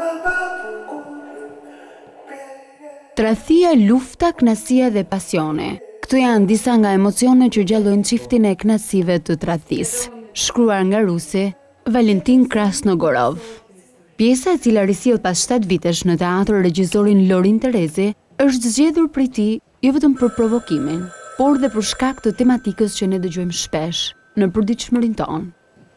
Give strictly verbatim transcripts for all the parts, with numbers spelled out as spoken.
Tradhtia, lufta, knasia dhe pasione. Këto janë disa nga emocione që gjallojnë çiftin e knasive të tradhtisë. Shkruar nga rusi Valentin Krasnogorov. Pjesa e cila risjell pas shtatë vitesh në teatr regjisorin Lorin Terezi është zgjedhur prej tij jo vetëm për provokimin, por dhe për shkak të tematikës që ne dëgjojmë shpesh në përditshmërinë tonë.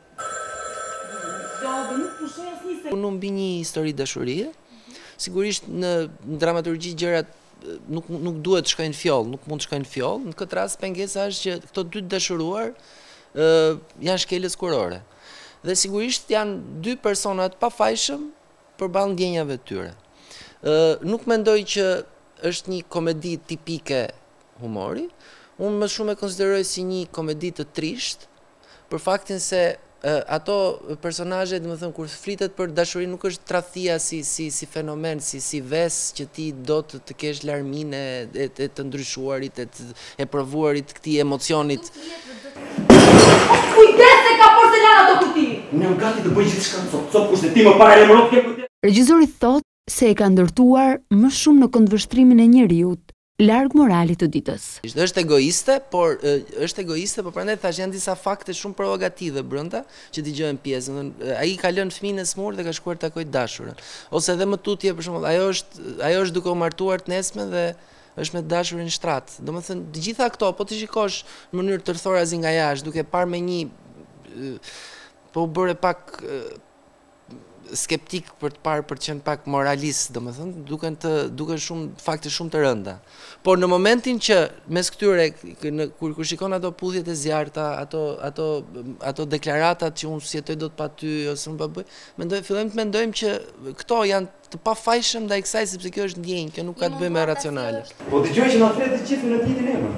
Unë mbi një histori dashurie, sigurisht në dramaturgji gjërat nuk nuk duhet të shkojnë fjoll, nuk mund të shkojnë fjoll. Në këtë rast pengesa është që këto dy të dashuruar ë janë shkelës kurore. Dhe sigurisht janë dy persona të pafajshëm përballë ndjenjave të tyre. Ë nuk mendoj që është një komedi tipike humori. Unë më shumë e konsideroj si një komedi të trisht, për faktin se uh, ato personazhe, domethënë kur flitet për dashuri nuk është tradhtia si si si fenomen, si si ves që ti do të, të kesh larminë e, e të ndryshuarit, e të e provuarit këtij emocionit. Kujdes se ka porcelana ato kuti. Unë jam gati të bëj gjithçka sot. Sot kushtet ti më para lemëro ke kujdes. Regjizori thotë se e ka ndërtuar më shumë në këndvështrimin e njeriut, larg moralit të ditës. Është egoiste, por është egoiste, por prandaj thash janë disa fakte shumë provokative brenda që dëgjojnë pjesën. Ai ka lënë fëmijën e smur dhe ka shkuar të takojë dashurën. Ose edhe më tutje për shembull, ajo është ajo është duke u martuar të nesme dhe është me dashurin shtrat. Domethënë, të gjitha këto, po ti shikosh në mënyrë tërthorazi nga jashtë, duke parë me një po u bëre pak skeptik për të parë për të qenë pak moralist, domethënë, duken të duken shumë fakte shumë të rënda. Por në momentin që mes këtyre në, kur kur shikon ato puthjet e zjarta, ato ato ato deklaratat që unë sjetoj dot pa ty ose nuk pa bëj, mendoj fillojmë të mendojmë që këto janë të pafajshëm ndaj kësaj sepse kjo është ndjenjë, kjo nuk ka të bëjë me racionale. Po dëgjoj që na flet të gjithë në të njëjtin emër.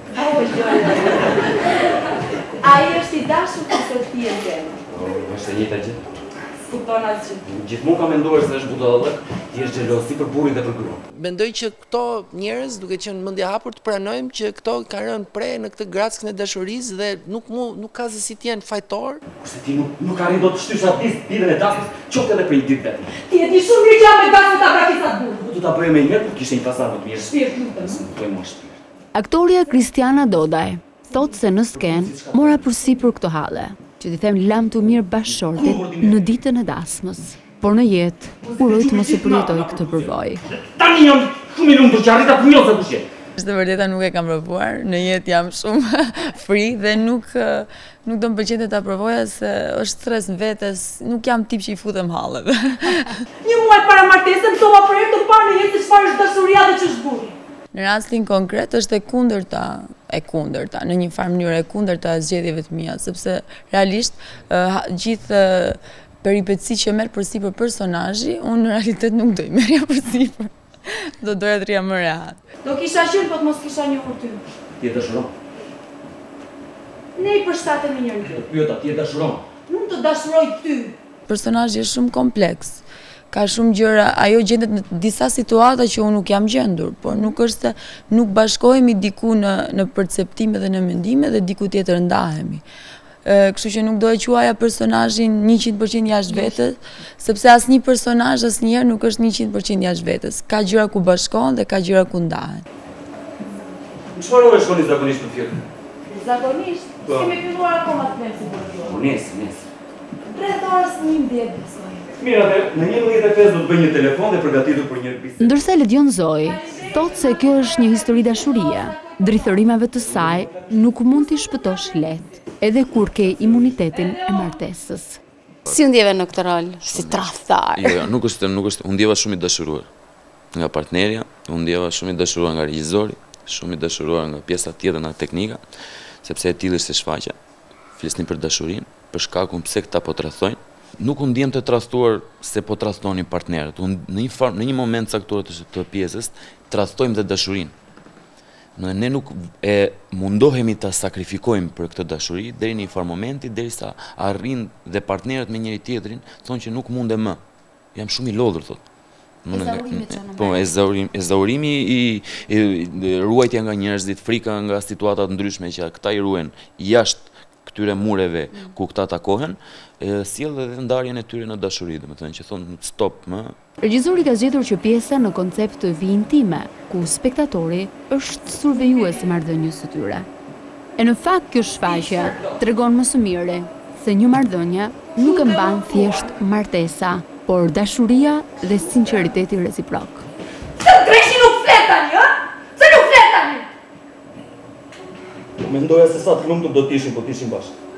Ai është i dashur ose ti e ndjen? Po, është e njëjta gjë. Kupton asgjë. Gjithmonë kam menduar se është budallëk, ti je xheloz si për burrin dhe për gruan. Mendoj që këto njerëz, duke qenë mendje hapur, të pranojmë që këto kanë rënë pre në këtë grackën e dashurisë dhe nuk mu, nuk ka se si të jenë fajtor. Kurse ti nuk nuk arrin dot të shtysh atë bidën e dasmës, qoftë edhe për një ditë vetëm. Ti e di shumë mirë që jam me dasmë ta brakisat burr. Do ta bëj më një herë, por kishte një pasardhë më të mirë. Shpirt lutem. Nuk bëj më shpirt. Aktoria Kristiana Dodaj thotë se në sken mora përsipër këto halle, që ti them lam të mirë bashkëshortit në ditën e dasmës. Por në jetë, uroj të mos e përjetoj këtë përvojë. Tani jam shumë i lumtur që arrita të njohë se kush je. Është vërteta nuk e kam provuar, në jetë jam shumë free dhe nuk nuk do më pëlqente ta provoja se është stres në vetes, nuk jam tip që i futem halleve. Një muaj para martesës mësova për herë të parë në jetë se çfarë është dashuria dhe ç'është burri. Në rastin konkret është e kundërta, e kundërta, në një farë mënyrë e kundërta e zgjedhjeve të mia, sepse realisht uh, gjithë uh, peripeci që merr përsipër personazhi, unë në realitet nuk do i merrja përsipër. Do doja të rria më rehat. Do kisha qenë po të mos kisha njohur ty. Ti e dashuron. Ne i përshtatemi njëri tjetrit. Pyeta, ti e dashuron. Nuk të dashuroj ty. Personazhi është shumë kompleks. Ka shumë gjëra, ajo gjendet në disa situata që unë nuk jam gjendur, por nuk është se nuk bashkohemi diku në, në perceptime dhe në mendime dhe diku tjetër ndahemi. E, kështu që nuk do e quaja personazhin njëqind përqind jashtë vetes, sepse asnjë personazh asnjëherë nuk është njëqind përqind jashtë vetes. Ka gjëra ku bashkohen dhe ka gjëra ku ndahen. Në çfarë ore shkoni zakonisht në firmë? Zakonisht? Kemi filluar akoma të them si do. Po nesër, nesër. Rreth orës njëmbëdhjetë besoj. Mirë, atë në njëmbëdhjetë e pesë do të bëj një telefon dhe përgatitur për një bisedë. Ndërsa Ledion Zoi thotë se kjo është një histori dashurie, drithërimave të saj nuk mund t'i shpëtosh lehtë, edhe kur ke imunitetin e martesës. Si u ndjeve në këtë rol, si tradhtar? Jo, jo, nuk është, nuk është, unë ndjeva shumë i dashuruar nga partnerja, unë ndjeva shumë i dashuruar nga regjizori, shumë i dashuruar nga pjesa tjetër nga teknika, sepse e tillë ishte shfaqja. Flisnin për dashurinë, për shkakun pse këta po tradhtojnë. Nuk u ndjem të tradhtuar se po tradhtonin partnerët. Unë në një farë, në një moment caktuar të, të pjesës tradhtojmë dhe dashurinë. Ne, ne nuk e mundohemi ta sakrifikojmë për këtë dashuri deri në një farë momenti derisa arrin dhe partnerët me njëri tjetrin thonë që nuk munde më. Jam shumë i lodhur thotë. Po, ezaurimi, ezaurimi i, i, i ruajtja nga njerëzit, frika nga situata të ndryshme që këta i ruajnë jashtë këtyre mureve ku këta takohen, sjell edhe ndarjen e tyre në dashuri, domethënë që thonë stop më. Regjizori ka zgjedhur që pjesa në koncept të vi intime, ku spektatori është survejues i marrëdhënies së tyre. E në fakt kjo shfaqje tregon më së miri se një marrëdhënie nuk e mban thjesht martesa, por dashuria dhe sinqeriteti reciprok. Se treshi nuk flet tani, ë? Se nuk flet tani! Mendoja se sa të lumtur do t'ishin, po t'ishin bashkë.